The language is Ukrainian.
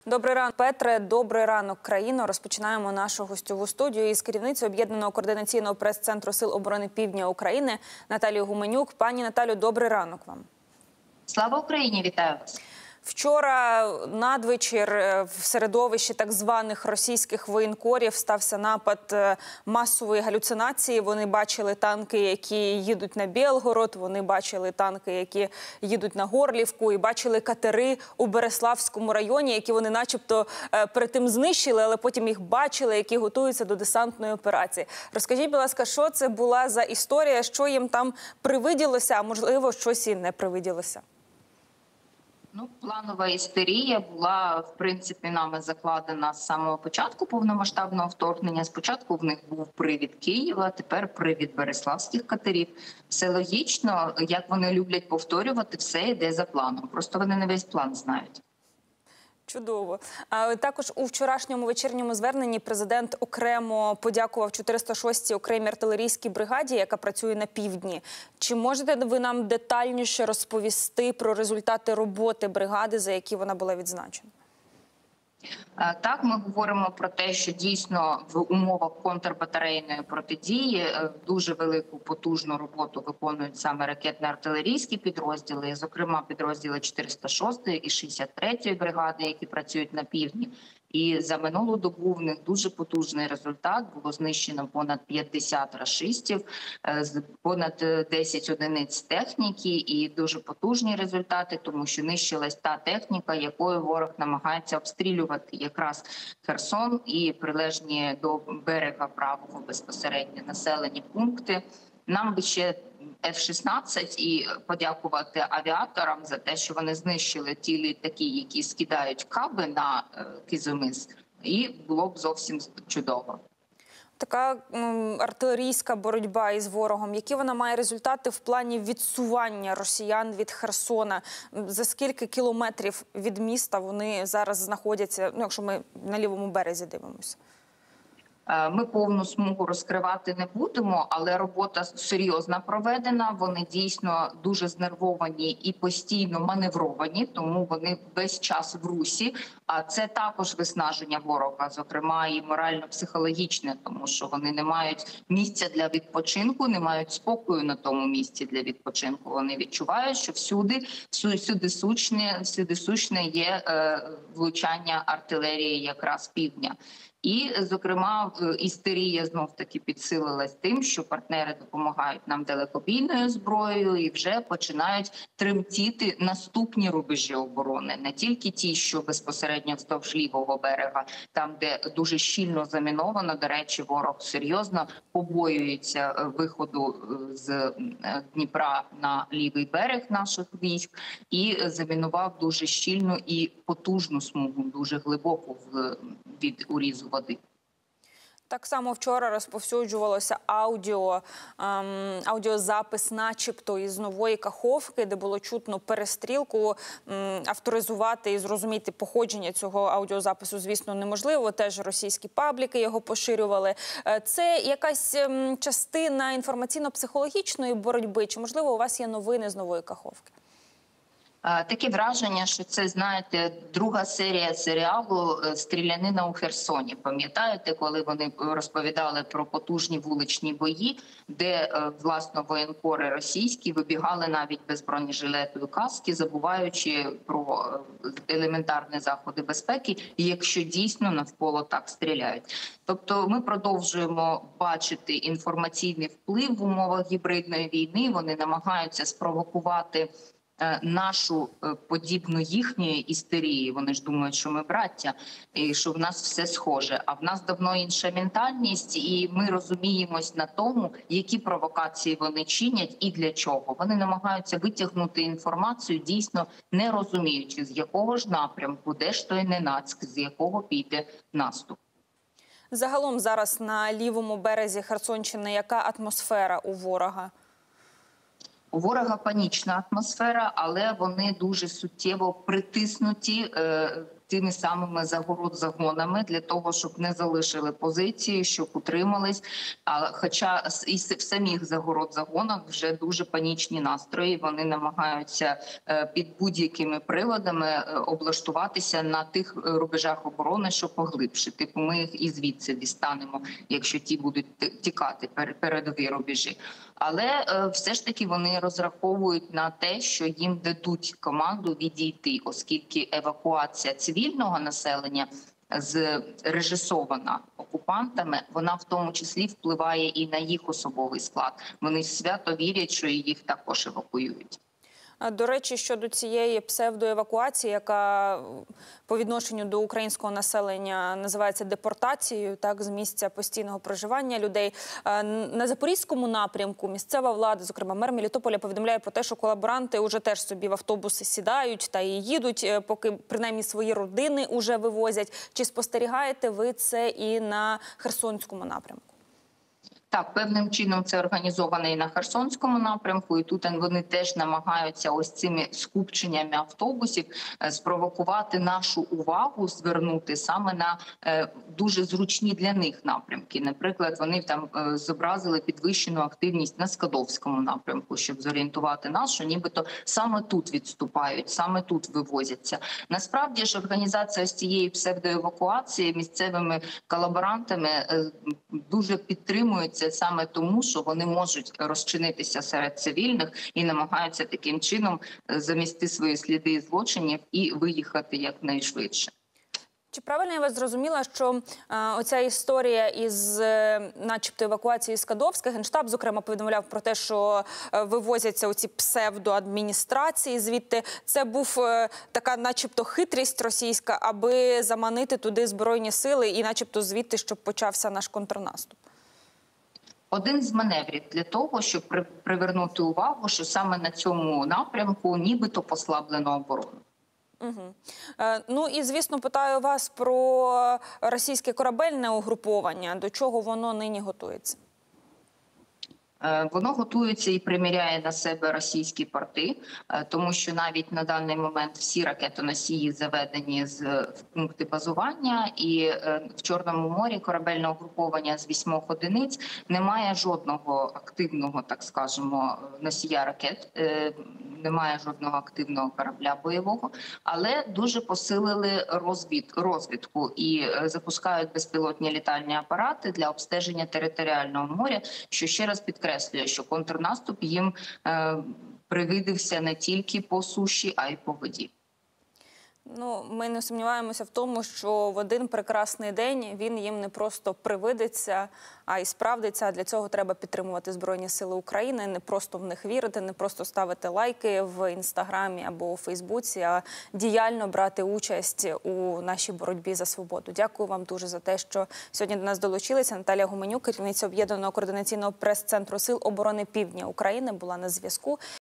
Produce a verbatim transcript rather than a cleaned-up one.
Добрий ранок, Петре. Добрий ранок, країно. Розпочинаємо нашу гостьову студію із керівницею Об'єднаного координаційного прес-центру Сил оборони Півдня України Наталією Гуменюк. Пані Наталю, добрий ранок вам. Слава Україні, вітаю вас. Вчора надвечір в середовищі так званих російських воєнкорів стався напад масової галюцинації. Вони бачили танки, які їдуть на Білгород, вони бачили танки, які їдуть на Горлівку, і бачили катери у Береславському районі, які вони начебто перед тим знищили, але потім їх бачили, які готуються до десантної операції. Розкажіть, будь ласка, що це була за історія, що їм там привиділося, а можливо, щось і не привиділося? Ну, планова істерія була, в принципі, нами закладена з самого початку повномасштабного вторгнення. Спочатку в них був привід Києва, тепер привід Береславських катерів. Все логічно, як вони люблять повторювати, все йде за планом. Просто вони не весь план знають. Чудово. А також у вчорашньому вечірньому зверненні президент окремо подякував чотириста шостій окремій артилерійській бригаді, яка працює на півдні. Чи можете ви нам детальніше розповісти про результати роботи бригади, за які вона була відзначена? Так, ми говоримо про те, що дійсно в умовах контрбатарейної протидії дуже велику потужну роботу виконують саме ракетно-артилерійські підрозділи, зокрема підрозділи чотириста шостої і шістдесят третьої бригади, які працюють на півдні. І за минулу добу в них дуже потужний результат. Було знищено понад п'ятдесят рашистів, понад десять одиниць техніки і дуже потужні результати, тому що нищилась та техніка, якою ворог намагається обстрілювати якраз Херсон і прилежні до берега правого безпосередньо населені пункти. Нам би ще еф шістнадцять і подякувати авіаторам за те, що вони знищили ті літаки, які скидають каби на Кизимис, і було б зовсім чудово. Така м, артилерійська боротьба із ворогом, які вона має результати в плані відсування росіян від Херсона? За скільки кілометрів від міста вони зараз знаходяться, ну, якщо ми на лівому березі дивимося? Ми повну смугу розкривати не будемо, але робота серйозно проведена. Вони дійсно дуже знервовані і постійно маневровані, тому вони весь час в русі. А це також виснаження ворога, зокрема і морально-психологічне, тому що вони не мають місця для відпочинку, не мають спокою на тому місці для відпочинку. Вони відчувають, що всюди, всюди сучне, всюди сучне є е, влучання артилерії якраз півдня. І, зокрема, істерія знов-таки підсилилась тим, що партнери допомагають нам далекобійною зброєю і вже починають тремтіти наступні рубежі оборони. Не тільки ті, що безпосередньо вздовж лівого берега, там, де дуже щільно заміновано. До речі, ворог серйозно побоюється виходу з Дніпра на лівий берег наших військ і замінував дуже щільну і потужну смугу, дуже глибоку від урізу води. Так само вчора розповсюджувалося аудіо, ем, аудіозапис начебто із Нової Каховки, де було чутно перестрілку. Ем, авторизувати і зрозуміти походження цього аудіозапису, звісно, неможливо. Теж російські пабліки його поширювали. Це якась ем, частина інформаційно-психологічної боротьби? Чи, можливо, у вас є новини з Нової Каховки? Таке враження, що це, знаєте, друга серія серіалу «Стрілянина у Херсоні». Пам'ятаєте, коли вони розповідали про потужні вуличні бої, де, власно, воєнкори російські вибігали навіть без бронежилету і каски, забуваючи про елементарні заходи безпеки, якщо дійсно навколо так стріляють. Тобто ми продовжуємо бачити інформаційний вплив в умовах гібридної війни. Вони намагаються спровокувати нашу подібну їхньої істерії. Вони ж думають, що ми браття, і що в нас все схоже. А в нас давно інша ментальність, і ми розуміємось на тому, які провокації вони чинять і для чого. Вони намагаються витягнути інформацію, дійсно не розуміючи, з якого ж напрямку, де ж той ненацьк, з якого піде наступ. Загалом зараз на лівому березі Херсонщини яка атмосфера у ворога? У ворога панічна атмосфера, але вони дуже суттєво притиснуті е, тими самими загород-загонами для того, щоб не залишили позиції, щоб утримались. А хоча і в самих загород-загонах вже дуже панічні настрої, вони намагаються під будь-якими приладами облаштуватися на тих рубежах оборони, що поглибше. Типу ми їх і звідси дістанемо, якщо ті будуть тікати передові рубежі. Але все ж таки вони розраховують на те, що їм дадуть команду відійти, оскільки евакуація цивільного населення зрежисована окупантами, вона в тому числі впливає і на їх особовий склад. Вони свято вірять, що їх також евакуюють. До речі, щодо цієї псевдоевакуації, яка по відношенню до українського населення називається депортацією, так, з місця постійного проживання людей. На Запорізькому напрямку місцева влада, зокрема мер Мелітополя, повідомляє про те, що колаборанти вже теж собі в автобуси сідають та і їдуть, поки принаймні свої родини вже вивозять. Чи спостерігаєте ви це і на Херсонському напрямку? Так, певним чином це організовано і на Херсонському напрямку, і тут вони теж намагаються ось цими скупченнями автобусів спровокувати нашу увагу, звернути саме на е, дуже зручні для них напрямки. Наприклад, вони там е, зобразили підвищену активність на Скадовському напрямку, щоб зорієнтувати нас, що нібито саме тут відступають, саме тут вивозяться. Насправді ж організація з цієї псевдоевакуації місцевими колаборантами е, дуже підтримується саме тому, що вони можуть розчинитися серед цивільних і намагаються таким чином замісти свої сліди злочинів і виїхати якнайшвидше. Чи правильно я вас зрозуміла, що е, оця історія із е, начебто евакуацією з Кадовська, Генштаб, зокрема, повідомляв про те, що е, вивозяться оці псевдоадміністрації звідти. Це був е, така начебто хитрість російська, аби заманити туди Збройні сили і начебто звідти, щоб почався наш контрнаступ? Один з маневрів для того, щоб привернути увагу, що саме на цьому напрямку нібито послаблено оборону. Угу. Е, ну і, звісно, питаю вас про російське корабельне угруповання. До чого воно нині готується? Воно готується і приміряє на себе російські порти, тому що навіть на даний момент всі ракетоносії заведені з пункти базування, і в Чорному морі корабельне угруповання з вісьмох одиниць не має жодного активного, так скажемо, носія ракет, немає жодного активного корабля бойового, але дуже посилили розвід, розвідку і запускають безпілотні літальні апарати для обстеження територіального моря, що ще раз підкреслює, що контрнаступ їм е, привидився не тільки по суші, а й по воді. Ну, ми не сумніваємося в тому, що в один прекрасний день він їм не просто привидиться, а й справдиться. Для цього треба підтримувати Збройні Сили України, не просто в них вірити, не просто ставити лайки в Інстаграмі або у Фейсбуці, а діяльно брати участь у нашій боротьбі за свободу. Дякую вам дуже за те, що сьогодні до нас долучилися. Наталія Гуменюк, керівниця Об'єднаного координаційного прес-центру Сил оборони Півдня України, була на зв'язку.